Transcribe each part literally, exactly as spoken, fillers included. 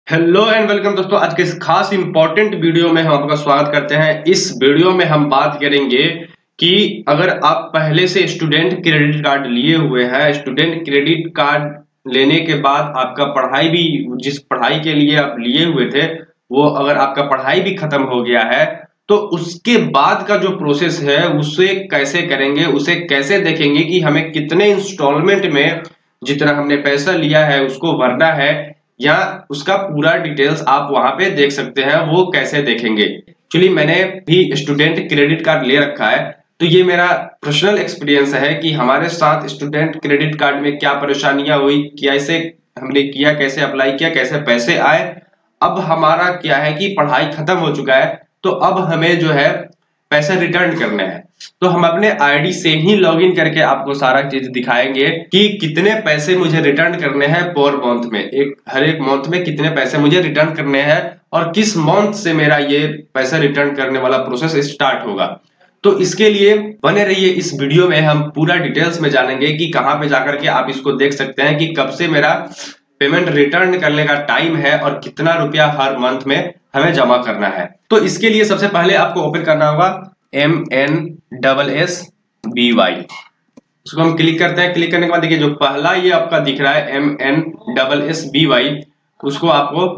Hello and welcome दोस्तों, आज के इस खास इंपॉर्टेंट वीडियो में हम आपका स्वागत करते हैं। इस वीडियो में हम बात करेंगे कि अगर आप पहले से स्टूडेंट क्रेडिट कार्ड लिए हुए हैं, स्टूडेंट क्रेडिट कार्ड लेने के बाद आपका पढ़ाई भी, जिस पढ़ाई के लिए आप लिए हुए थे वो अगर आपका पढ़ाई भी खत्म हो गया है तो उसके बाद का जो प्रोसेस है उसे कैसे करेंगे, उसे कैसे देखेंगे कि हमें कितने इंस्टॉलमेंट में जितना हमने पैसा लिया है उसको भरना है, या उसका पूरा डिटेल्स आप वहां पे देख सकते हैं। वो कैसे देखेंगे? एक्चुअली मैंने भी स्टूडेंट क्रेडिट कार्ड ले रखा है, तो ये मेरा पर्सनल एक्सपीरियंस है कि हमारे साथ स्टूडेंट क्रेडिट कार्ड में क्या परेशानियां हुई, कैसे हमने किया, कैसे अप्लाई किया, कैसे पैसे आए। अब हमारा क्या है कि पढ़ाई खत्म हो चुका है, तो अब हमें जो है पैसे रिटर्न करने हैं। तो हम अपने आईडी से ही लॉगिन करके आपको सारा चीज दिखाएंगे कि कितने पैसे मुझे रिटर्न करने हैं पर मंथ में, एक हर एक मंथ में कितने पैसे मुझे रिटर्न करने हैं और किस मंथ से मेरा ये पैसा रिटर्न करने वाला प्रोसेस स्टार्ट होगा। तो इसके लिए बने रहिए इस वीडियो में, हम पूरा डिटेल्स में जानेंगे कि कहां पे जाकर के आप इसको देख सकते हैं कि कब से मेरा पेमेंट रिटर्न करने का टाइम है और कितना रुपया हर मंथ में हमें जमा करना है। तो इसके लिए सबसे पहले आपको ओपन करना होगा M N double S B Y, उसको हम क्लिक करते हैं। क्लिक करने के बाद देखिए जो पहला ये आपका दिख रहा है M N double S B Y, उसको आपको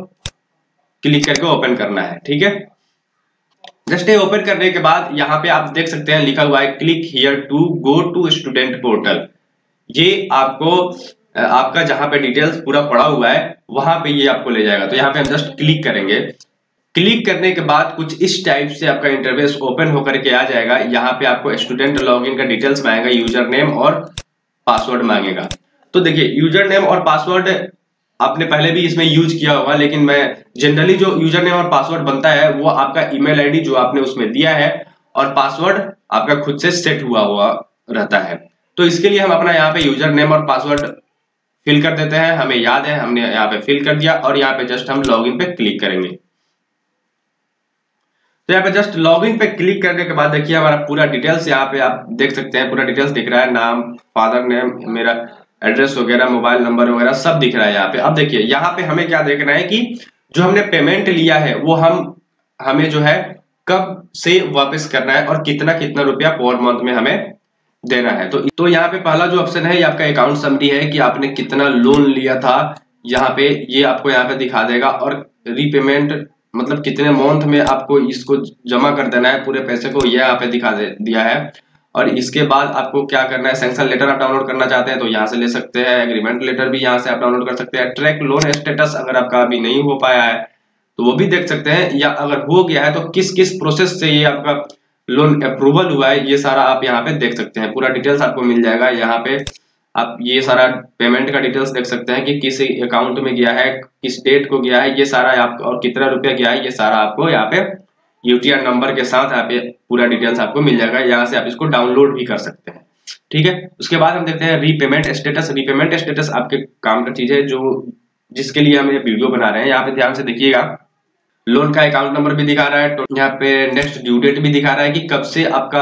क्लिक करके ओपन करना है। ठीक है, जस्ट ये ओपन करने के बाद यहाँ पे आप देख सकते हैं लिखा हुआ है click here to go to student portal. ये आपको आपका जहां पे डिटेल्स पूरा पड़ा हुआ है वहां पे ये आपको ले जाएगा। तो यहाँ पे हम जस्ट क्लिक करेंगे। क्लिक करने के बाद कुछ इस टाइप से आपका इंटरफेस ओपन होकर के आ जाएगा। यहाँ पे आपको स्टूडेंट लॉगिन का डिटेल्स मांगेगा, यूजर नेम और पासवर्ड मांगेगा। तो देखिए यूजर नेम और पासवर्ड आपने पहले भी इसमें यूज किया होगा, लेकिन मैं जनरली जो यूजर नेम और पासवर्ड बनता है वो आपका ईमेल आईडी जो आपने उसमें दिया है और पासवर्ड आपका खुद से सेट हुआ हुआ रहता है। तो इसके लिए हम अपना यहाँ पे यूजर नेम और पासवर्ड फिल कर देते हैं। हमें याद है, हमने यहाँ पे फिल कर दिया और यहाँ पे जस्ट हम लॉगिन पे क्लिक करेंगे। तो यहाँ पे जस्ट लॉगिन पे क्लिक करने के बाद देखिए हमारा पूरा डिटेल्स यहाँ पे आप देख सकते हैं, पूरा डिटेल्स दिख रहा है, नाम, फादर नेम, मेरा एड्रेस वगैरह, मोबाइल नंबर वगैरह सब दिख रहा है यहाँ पे। अब देखिए यहाँ पे हमें क्या देखना है कि जो हमने पेमेंट लिया है वो हम हमें जो है कब से वापस करना है और कितना कितना रुपया पर मंथ में हमें देना है। तो तो यहाँ पे पहला जो ऑप्शन है ये आपका अकाउंट समरी है कि आपने कितना लोन लिया था, यहाँ पे ये आपको यहाँ पे दिखा देगा। और रीपेमेंट मतलब कितने मंथ में आपको इसको जमा कर देना है पूरे पैसे को, ये यहाँ पे दिखा दे दिया है। और इसके बाद आपको क्या करना है, सैंक्शन लेटर आप डाउनलोड करना चाहते हैं तो यहाँ से ले सकते हैं, एग्रीमेंट लेटर भी यहाँ से आप डाउनलोड कर सकते हैं। ट्रैक लोन स्टेटस अगर आपका अभी नहीं हो पाया है तो वो भी देख सकते हैं, या अगर हो गया है तो किस किस प्रोसेस से ये आपका लोन अप्रूवल हुआ है, ये सारा आप यहाँ पे देख सकते हैं। पूरा डिटेल्स आपको मिल जाएगा यहाँ पे। आप ये सारा पेमेंट का डिटेल्स देख सकते हैं कि किस अकाउंट में गया है, किस डेट को गया है, ये सारा आप, और कितना रुपया गया है, ये सारा आपको यहाँ पे यूटीआर नंबर के साथ यहाँ पे पूरा डिटेल्स आपको मिल जाएगा। यहाँ से आप इसको डाउनलोड भी कर सकते हैं। ठीक है, उसके बाद हम देखते हैं रीपेमेंट स्टेटस। रीपेमेंट स्टेटस आपके काम का चीज है जो जिसके लिए हम ये वीडियो बना रहे हैं। यहाँ पे ध्यान से देखिएगा, लोन का अकाउंट नंबर भी दिखा रहा है, तो यहाँ पे नेक्स्ट ड्यू डेट भी दिखा रहा है कि कब से आपका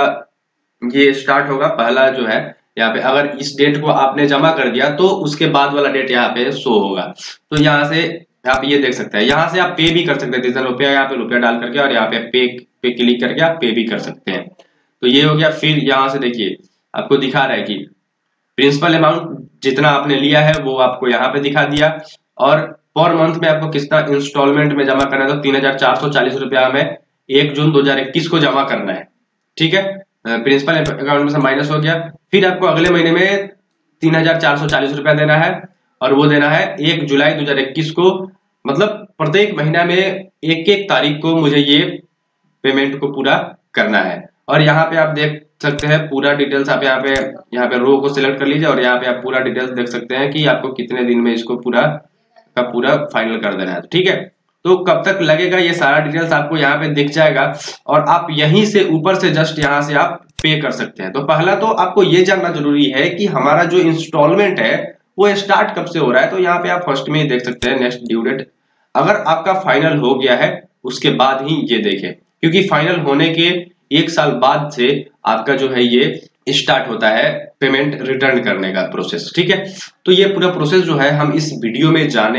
ये स्टार्ट होगा। पहला जो है यहाँ पे अगर इस डेट को आपने जमा कर दिया तो उसके बाद वाला डेट यहाँ पे शो होगा। तो यहाँ से आप ये देख सकते हैं, यहाँ से आप पे भी कर सकते हैं, जितना रुपया यहाँ पे रुपया डाल करके और यहाँ पे पे पे क्लिक करके आप पे भी कर सकते हैं। तो ये हो गया। फिर यहाँ से देखिए आपको दिखा रहा है कि प्रिंसिपल अमाउंट जितना आपने लिया है वो आपको यहाँ पे दिखा दिया, और पर मंथ में आपको कितना इंस्टॉलमेंट में जमा करना है तो तीन हजार चार सौ चालीस रुपया हमें एक जून दो हजार इक्कीस को जमा करना है। ठीक है, प्रिंसिपल अकाउंट में से माइनस हो गया। फिर आपको अगले महीने में तीन हजार चार सौ चालीस रुपया देना है और वो देना है एक जुलाई दो हजार इक्कीस को। मतलब प्रत्येक महीना में एक एक तारीख को मुझे ये पेमेंट को पूरा करना है। और यहाँ पे आप देख सकते हैं पूरा डिटेल्स, आप यहाँ पे यहाँ पे रो को सिलेक्ट कर लीजिए और यहाँ पे आप पूरा डिटेल्स देख सकते हैं कि आपको कितने दिन में इसको पूरा का पूरा फाइनल कर देना है। ठीक है, तो कब तक लगेगा ये सारा डिटेल्स आपको यहाँ पे दिख जाएगा और आप यहीं से ऊपर से जस्ट यहाँ से आप पे कर सकते हैं। तो पहला तो आपको ये जानना जरूरी है कि हमारा जो इंस्टॉलमेंट है वो स्टार्ट कब से हो रहा है। तो यहाँ पे आप फर्स्ट में ही देख सकते हैं नेक्स्ट ड्यू डेट। अगर आपका फाइनल हो गया है उसके बाद ही ये देखें, क्योंकि फाइनल होने के एक साल बाद से आपका जो है ये स्टार्ट होता है पेमेंट रिटर्न करने का प्रोसेस। ठीक है, तो ये पूरा प्रोसेस जो है हम इस वीडियो में जाने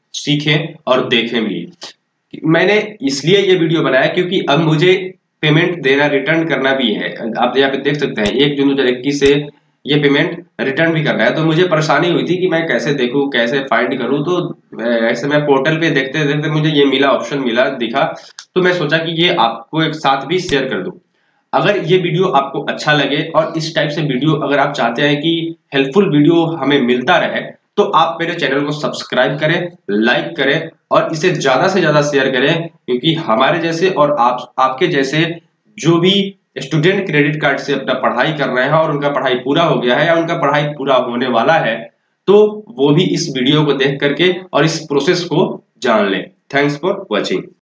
सीखें और देखें भी। मैंने इसलिए ये वीडियो बनाया क्योंकि अब मुझे पेमेंट देना, रिटर्न करना भी है। आप यहाँ पे देख सकते हैं एक जून दो हजार इक्कीस से ये पेमेंट रिटर्न भी करना है। तो मुझे परेशानी हुई थी कि मैं कैसे देखूं, कैसे फाइंड करूं। तो ऐसे मैं पोर्टल पे देखते देखते मुझे ये मिला, ऑप्शन मिला, दिखा, तो मैं सोचा कि ये आपको एक साथ भी शेयर कर दूं। अगर ये वीडियो आपको अच्छा लगे और इस टाइप से वीडियो अगर आप चाहते हैं कि हेल्पफुल वीडियो हमें मिलता रहे, तो आप मेरे चैनल को सब्सक्राइब करें, लाइक करें और इसे ज्यादा से ज्यादा शेयर करें, क्योंकि हमारे जैसे और आप आपके जैसे जो भी स्टूडेंट क्रेडिट कार्ड से अपना पढ़ाई कर रहे हैं और उनका पढ़ाई पूरा हो गया है या उनका पढ़ाई पूरा होने वाला है, तो वो भी इस वीडियो को देख करके और इस प्रोसेस को जान लें। Thanks for watching.